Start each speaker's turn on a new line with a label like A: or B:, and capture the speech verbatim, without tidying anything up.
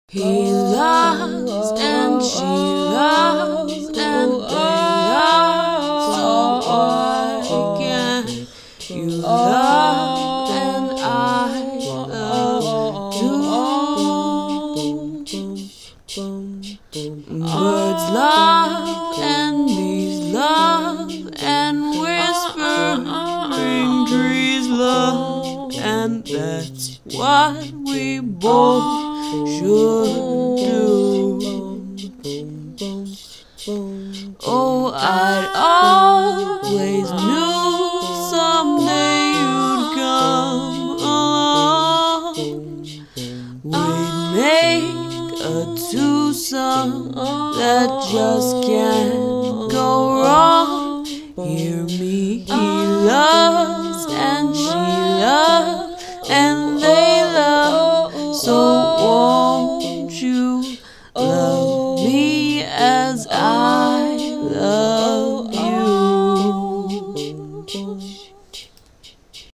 A: He loves and she loves and they love, so why can't you love and I love too? Birds love and bees love and whispering trees love, and that's what we both should do. Oh, I'd always knew someday you'd come along. We'd make a twosome that just can't go wrong. Hear me, he loves and she loves and they love, so won't you love me as I love